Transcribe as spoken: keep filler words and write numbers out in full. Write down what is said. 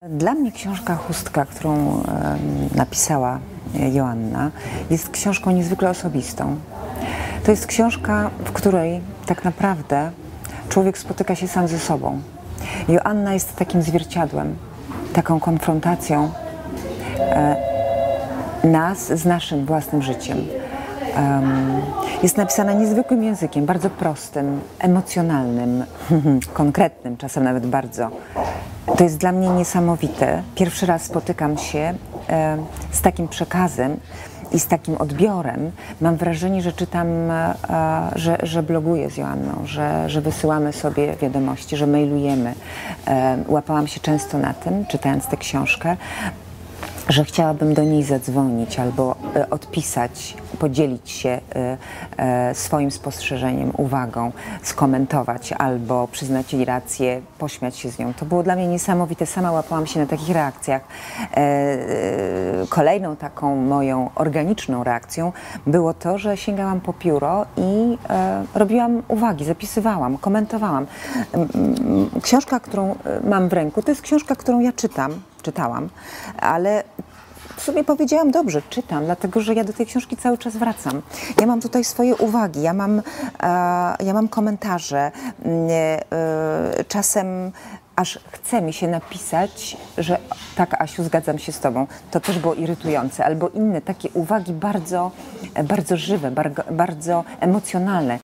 Dla mnie książka Chustka, którą e, napisała Joanna, jest książką niezwykle osobistą. To jest książka, w której tak naprawdę człowiek spotyka się sam ze sobą. Joanna jest takim zwierciadłem, taką konfrontacją e, nas z naszym własnym życiem. Um, jest napisana niezwykłym językiem, bardzo prostym, emocjonalnym, konkretnym, czasem nawet bardzo. To jest dla mnie niesamowite. Pierwszy raz spotykam się e, z takim przekazem i z takim odbiorem. Mam wrażenie, że czytam, e, że, że bloguję z Joanną, że, że wysyłamy sobie wiadomości, że mailujemy. E, łapałam się często na tym, czytając tę książkę, że chciałabym do niej zadzwonić albo e, odpisać, podzielić się e, e, swoim spostrzeżeniem, uwagą, skomentować albo przyznać jej rację, pośmiać się z nią. To było dla mnie niesamowite. Sama łapałam się na takich reakcjach. E, e, kolejną taką moją organiczną reakcją było to, że sięgałam po pióro i e, robiłam uwagi, zapisywałam, komentowałam. Książka, którą mam w ręku, to jest książka, którą ja czytam, czytałam, ale w sumie powiedziałam dobrze, czytam, dlatego że ja do tej książki cały czas wracam. Ja mam tutaj swoje uwagi, ja mam, e, ja mam komentarze, e, czasem aż chce mi się napisać, że tak, Asiu, zgadzam się z tobą, to też było irytujące, albo inne takie uwagi bardzo, bardzo żywe, bardzo, bardzo emocjonalne.